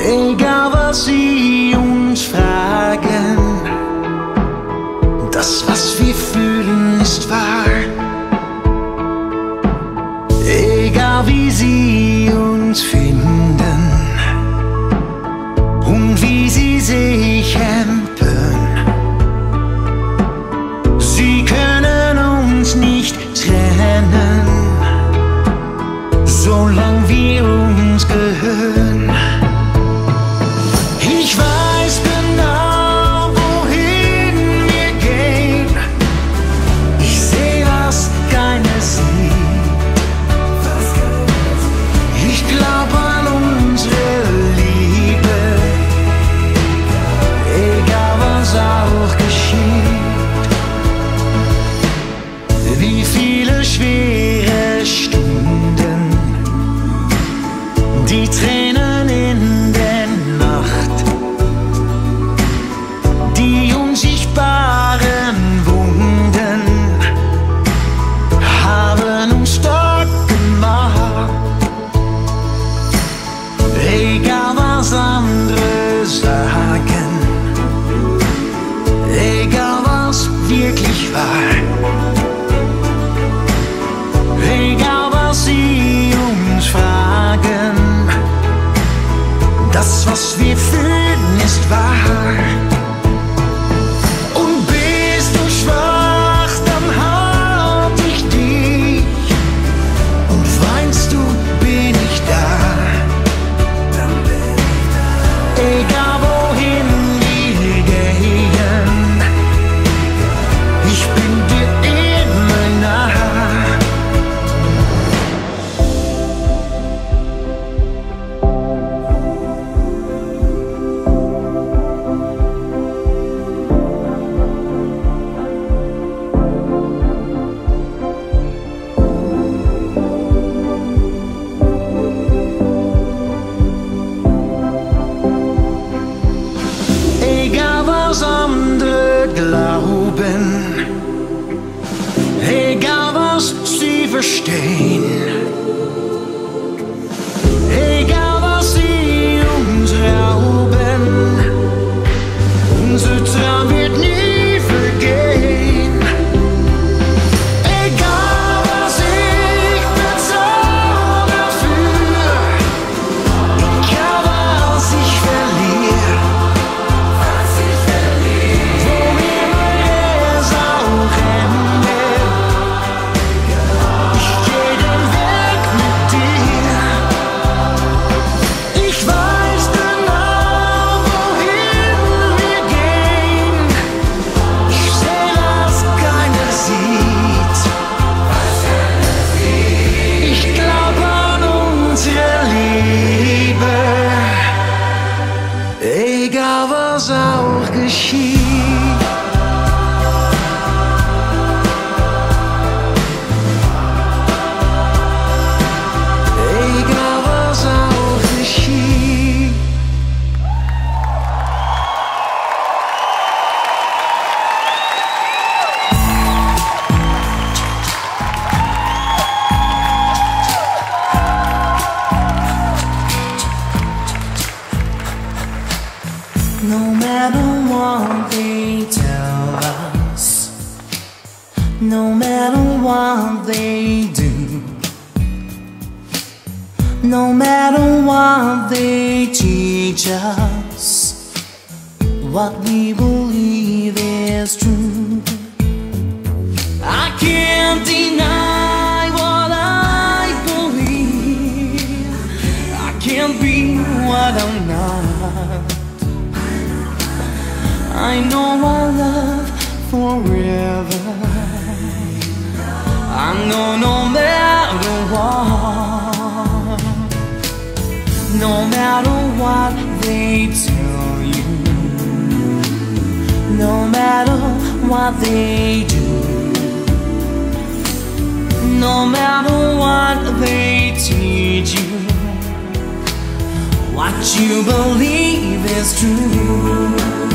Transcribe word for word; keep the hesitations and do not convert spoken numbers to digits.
Egal was sie uns fragen, das was wir fühlen ist wahr. Egal wie sie uns finden und wie sie sich hempen, sie können uns nicht trennen, solange wir uns gehören. Ich weiß genau, wohin wir gehen. Ich seh, was keiner sieht. Ich glaub an unsere Liebe, egal was auch geschieht. Wie viele schwere Stunden, die Tränen in der Nacht, die unsichtbaren Wunden haben uns stark gemacht. Egal was andere sagen, egal was wirklich war, egal was sie uns fragen, das was wir fühlen ist wahr. Und bist du schwach, dann halt ich dich, und weinst du, bin ich da. Egal wohin wir gehen, ich bin dir immer nah. Egal was andere glauben, egal was sie verstehen, egal was sie uns rauben, unser Traum wird nie vergehen. Egal was ich bezahle dafür, egal was ich verliere, egal was auch geschieht. Egal was auch geschieht. No matter what they tell us, no matter what they do, no matter what they teach us, what we believe is true. I can't deny what I believe. I can't be what I'm not. I know our love forever. I know no matter what, no matter what they tell you, no matter what they do, no matter what they teach you, what you believe is true.